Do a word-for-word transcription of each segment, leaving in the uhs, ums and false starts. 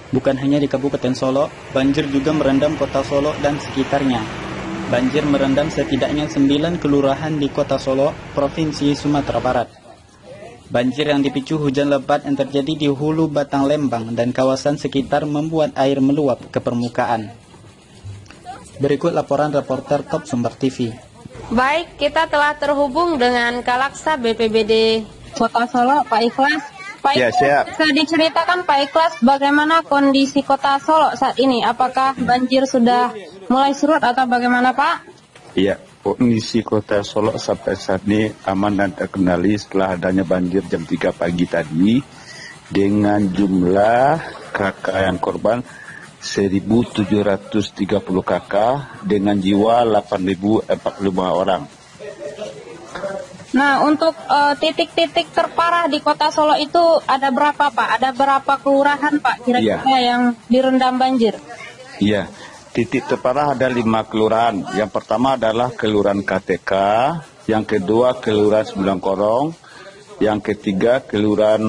Bukan hanya di Kabupaten Solo, banjir juga merendam kota Solo dan sekitarnya. Banjir merendam setidaknya sembilan kelurahan di kota Solo, Provinsi Sumatera Barat. Banjir yang dipicu hujan lebat yang terjadi di hulu Batang Lembang dan kawasan sekitar membuat air meluap ke permukaan. Berikut laporan reporter Top Sumber T V. Baik, kita telah terhubung dengan Kalaksa B P B D Kota Solo, Pak Ikhlas. Pak Ikhlas, ya, bisa diceritakan Pak Ikhlas bagaimana kondisi Kota Solo saat ini? Apakah banjir sudah mulai surut atau bagaimana, Pak? Iya, kondisi Kota Solo sampai saat ini aman dan terkendali setelah adanya banjir jam tiga pagi tadi dengan jumlah kakak yang korban seribu tujuh ratus tiga puluh kakak dengan jiwa delapan ribu empat puluh lima orang. Nah, untuk uh, titik-titik terparah di Kota Solo itu ada berapa, Pak? Ada berapa kelurahan, Pak, kira-kira ya, yang direndam banjir? Iya, titik terparah ada lima kelurahan. Yang pertama adalah Kelurahan K T K, yang kedua Kelurahan Sembilan Korong, yang ketiga Kelurahan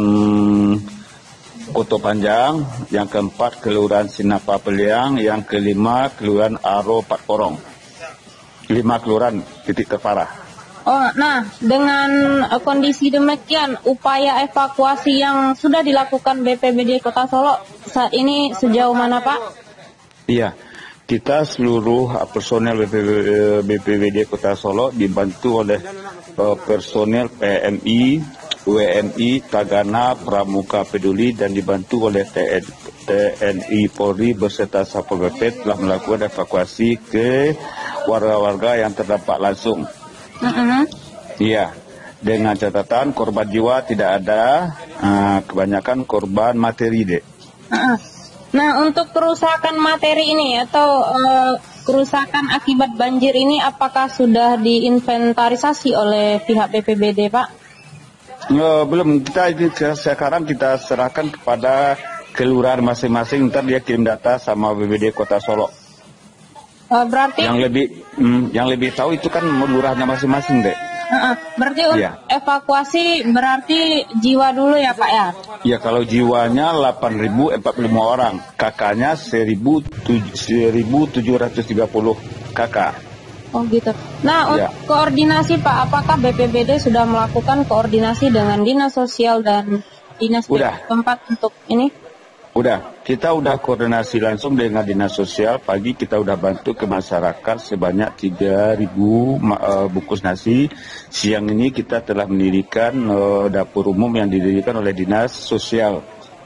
Koto Panjang, yang keempat Kelurahan Sinapa Peliang, yang kelima Kelurahan Aro Pat Korong. Lima kelurahan titik terparah. Oh, nah, dengan uh, kondisi demikian, upaya evakuasi yang sudah dilakukan B P B D Kota Solo saat ini sejauh mana, Pak? Iya, kita seluruh uh, personel B P B D Kota Solo dibantu oleh uh, personel P M I, W N I, Tagana, Pramuka Peduli, dan dibantu oleh T N I Polri beserta Satpol P P telah melakukan evakuasi ke warga-warga yang terdampak langsung. Uh-huh. Iya, dengan catatan korban jiwa tidak ada, uh, kebanyakan korban materi, Dek. Uh-huh. Nah, untuk kerusakan materi ini atau uh, kerusakan akibat banjir ini, apakah sudah diinventarisasi oleh pihak B P B D, Pak? Uh, belum, kita ini sekarang kita serahkan kepada kelurahan masing-masing, ntar dia kirim data sama B P B D Kota Solo. Uh, berarti yang lebih hmm, yang lebih tahu itu kan lurahnya masing-masing, Dek. Uh, uh, berarti untuk ya. Evakuasi berarti jiwa dulu ya, Pak, ya? Ya, kalau jiwanya delapan ribu empat puluh lima orang, kakaknya seribu tujuh ratus tiga puluh kakak. Oh gitu. Nah, ya. Untuk koordinasi, Pak, apakah B P B D sudah melakukan koordinasi dengan Dinas Sosial dan Dinas tempat untuk ini? Udah, kita udah koordinasi langsung dengan Dinas Sosial. Pagi kita udah bantu ke masyarakat sebanyak tiga ribu uh, bungkus nasi. Siang ini kita telah mendirikan uh, dapur umum yang didirikan oleh Dinas Sosial.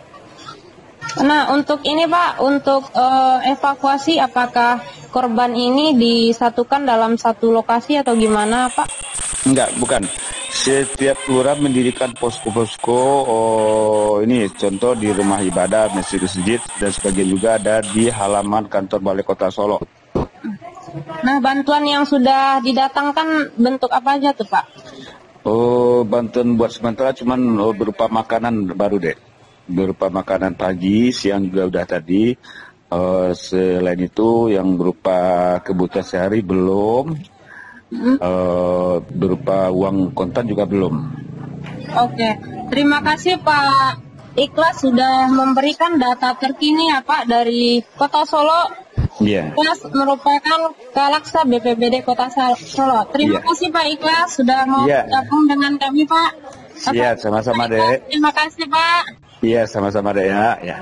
Nah, untuk ini, Pak, untuk uh, evakuasi, apakah korban ini disatukan dalam satu lokasi atau gimana, Pak? Enggak, bukan. Setiap kelurahan mendirikan posko-posko, oh, ini contoh di rumah ibadah, masjid-masjid, dan sebagian juga ada di halaman kantor Balai Kota Solo. Nah, bantuan yang sudah didatangkan bentuk apa aja tuh, Pak? Oh, bantuan buat sementara cuman oh, berupa makanan baru, Dek. Berupa makanan pagi, siang juga udah tadi. Uh, selain itu yang berupa kebutuhan sehari belum. Hmm? Uh, berupa uang kontan juga belum. Oke, terima kasih Pak Ikhlas sudah memberikan data terkini ya Pak dari Kota Solo. Iya. Yeah. Ikhlas merupakan Kalaksa B P B D Kota Solo. Terima yeah. kasih Pak Ikhlas sudah mau yeah. gabung dengan kami Pak. Iya, yeah, sama-sama Dek. Terima kasih Pak. Iya, yeah, sama-sama Dek ya. Ya.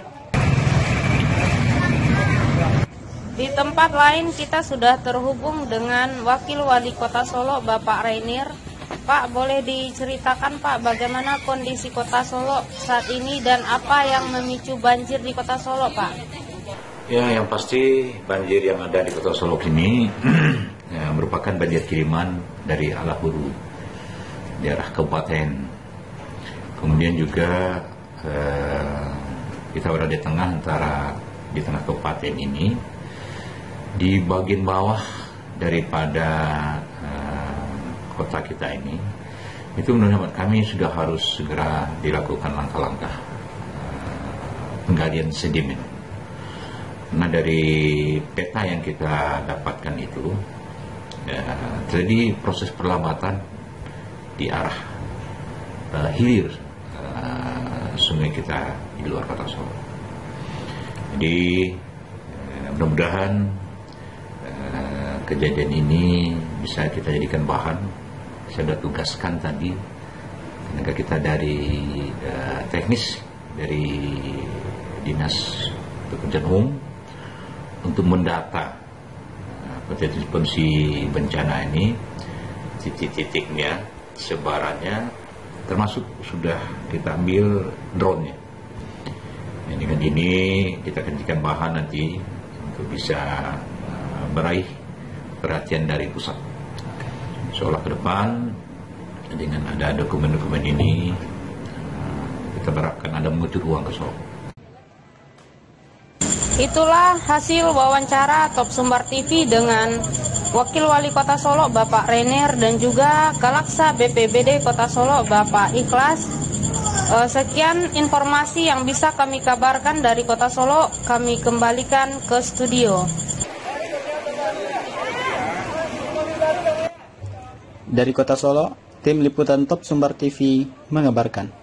Di tempat lain kita sudah terhubung dengan Wakil Wali Kota Solo, Bapak Rainier. Pak, boleh diceritakan Pak bagaimana kondisi Kota Solo saat ini dan apa yang memicu banjir di Kota Solo, Pak? Ya, yang pasti banjir yang ada di Kota Solo ini ya, merupakan banjir kiriman dari Alahuru, daerah kabupaten. Kemudian juga eh, kita berada di tengah antara di tengah kabupaten ini. Di bagian bawah daripada uh, kota kita ini, itu menurut kami sudah harus segera dilakukan langkah-langkah uh, penggalian sedimen. Nah, dari peta yang kita dapatkan itu, ya, terjadi proses perlambatan di arah uh, hilir uh, sungai kita di luar Kota Solo. Jadi eh, mudah-mudahan eh, kejadian ini bisa kita jadikan bahan. Saya sudah tugaskan tadi tenaga kita dari eh, teknis dari Dinas Pekerjaan Umum untuk mendata eh, potensi bencana ini, titik-titiknya, sebarannya, termasuk sudah kita ambil drone-nya. Nah, dengan ini kita akan jadikan bahan nanti untuk bisa uh, meraih perhatian dari pusat. Seolah ke depan dengan ada dokumen-dokumen ini uh, kita berharapkan ada mengutur ruang ke Solo. Itulah hasil wawancara Top Sumbar T V dengan Wakil Wali Kota Solo Bapak Rainier dan juga Kalaksa B P B D Kota Solo Bapak Ikhlas. Sekian informasi yang bisa kami kabarkan dari Kota Solo. Kami kembalikan ke studio. Dari Kota Solo, tim liputan Top Sumbar T V mengabarkan.